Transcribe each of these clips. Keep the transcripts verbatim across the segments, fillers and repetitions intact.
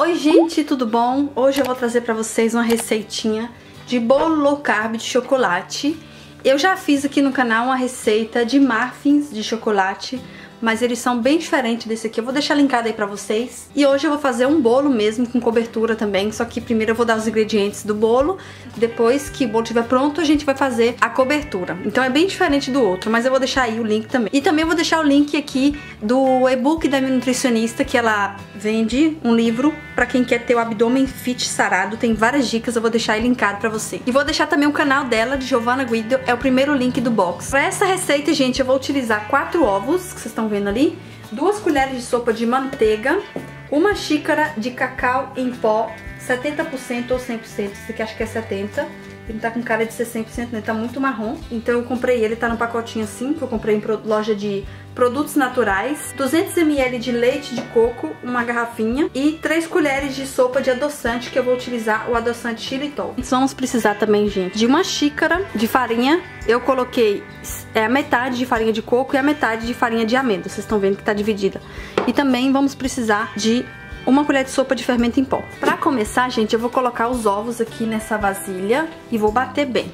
Oi gente, tudo bom? Hoje eu vou trazer pra vocês uma receitinha de bolo low carb de chocolate. Eu já fiz aqui no canal uma receita de muffins de chocolate, mas eles são bem diferentes desse aqui. Eu vou deixar linkado aí pra vocês. E hoje eu vou fazer um bolo mesmo, com cobertura também. Só que primeiro eu vou dar os ingredientes do bolo. Depois que o bolo estiver pronto, a gente vai fazer a cobertura. Então é bem diferente do outro, mas eu vou deixar aí o link também. E também vou deixar o link aqui do e-book da minha nutricionista, que ela vende um livro pra quem quer ter o abdômen fit sarado. Tem várias dicas, eu vou deixar aí linkado pra você. E vou deixar também o canal dela, de Giovanna Guido, é o primeiro link do box. Pra essa receita, gente, eu vou utilizar quatro ovos, que vocês estão vendo ali, duas colheres de sopa de manteiga, uma xícara de cacau em pó, setenta por cento ou cem por cento, esse aqui acho que é setenta por cento. Ele tá com cara de ser cem por cento, né? Tá muito marrom. Então eu comprei ele, tá no pacotinho assim, que eu comprei em loja de produtos naturais. duzentos mililitros de leite de coco, uma garrafinha. E três colheres de sopa de adoçante, que eu vou utilizar o adoçante xilitol. Vamos precisar também, gente, de uma xícara de farinha. Eu coloquei é, a metade de farinha de coco e a metade de farinha de amêndoa. Vocês estão vendo que tá dividida. E também vamos precisar de uma colher de sopa de fermento em pó. Pra começar, gente, eu vou colocar os ovos aqui nessa vasilha e vou bater bem.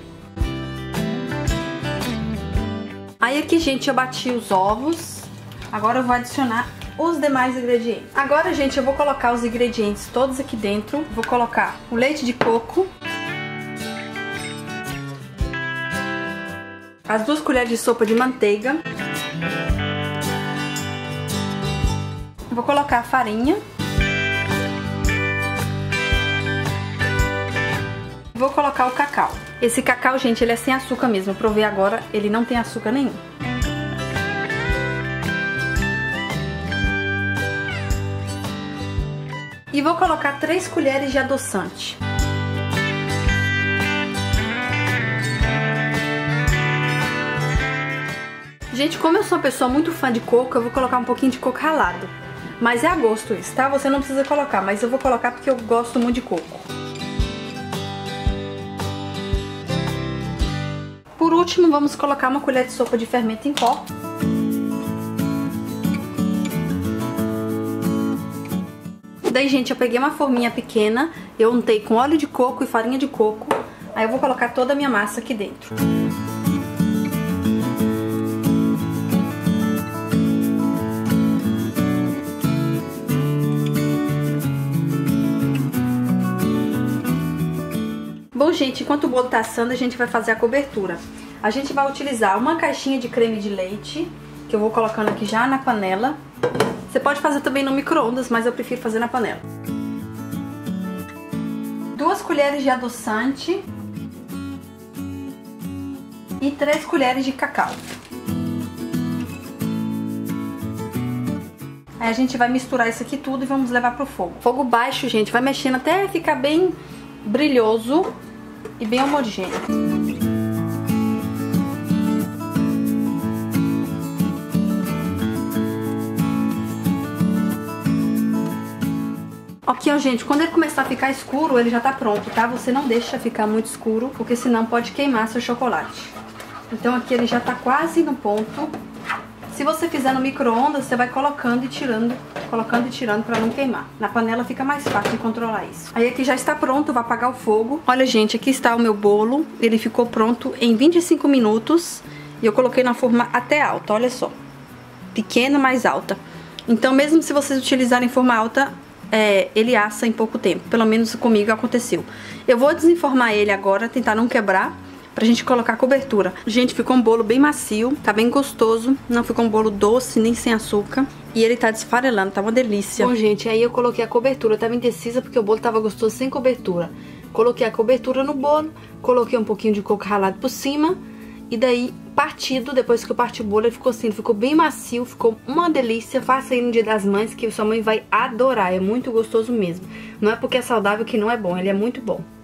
Aí aqui, gente, eu bati os ovos. Agora eu vou adicionar os demais ingredientes. Agora, gente, eu vou colocar os ingredientes todos aqui dentro. Vou colocar o leite de coco, as duas colheres de sopa de manteiga, vou colocar a farinha, vou colocar o cacau. Esse cacau, gente, ele é sem açúcar mesmo. Eu provei agora, ele não tem açúcar nenhum. E vou colocar três colheres de adoçante. Gente, como eu sou uma pessoa muito fã de coco, eu vou colocar um pouquinho de coco ralado. Mas é a gosto isso, tá? Você não precisa colocar, mas eu vou colocar porque eu gosto muito de coco. Por último, vamos colocar uma colher de sopa de fermento em pó. Daí, gente, eu peguei uma forminha pequena, eu untei com óleo de coco e farinha de coco. Aí eu vou colocar toda a minha massa aqui dentro. Bom, gente, enquanto o bolo tá assando, a gente vai fazer a cobertura. A gente vai utilizar uma caixinha de creme de leite, que eu vou colocando aqui já na panela. Você pode fazer também no micro-ondas, mas eu prefiro fazer na panela. Duas colheres de adoçante e três colheres de cacau. Aí a gente vai misturar isso aqui tudo e vamos levar pro fogo. Fogo baixo, gente, vai mexendo até ficar bem brilhoso e bem homogêneo. Aqui, ó, gente, quando ele começar a ficar escuro, ele já tá pronto, tá? Você não deixa ficar muito escuro, porque senão pode queimar seu chocolate. Então aqui ele já tá quase no ponto. Se você fizer no micro-ondas, você vai colocando e tirando, colocando e tirando pra não queimar. Na panela fica mais fácil de controlar isso. Aí aqui já está pronto, vou apagar o fogo. Olha, gente, aqui está o meu bolo. Ele ficou pronto em vinte e cinco minutos. E eu coloquei na forma até alta, olha só. Pequena, mais alta. Então, mesmo se vocês utilizarem forma alta, é, ele assa em pouco tempo. Pelo menos comigo aconteceu. Eu vou desenformar ele agora, tentar não quebrar, pra gente colocar a cobertura. Gente, ficou um bolo bem macio, tá bem gostoso. Não ficou um bolo doce, nem sem açúcar. E ele tá desfarelando, tá uma delícia. Bom, gente, aí eu coloquei a cobertura. Eu tava indecisa porque o bolo tava gostoso sem cobertura. Coloquei a cobertura no bolo, coloquei um pouquinho de coco ralado por cima. E daí, partido, depois que eu parti o bolo, ele ficou assim, ele ficou bem macio, ficou uma delícia. Faça aí no Dia das Mães, que sua mãe vai adorar. É muito gostoso mesmo. Não é porque é saudável que não é bom, ele é muito bom.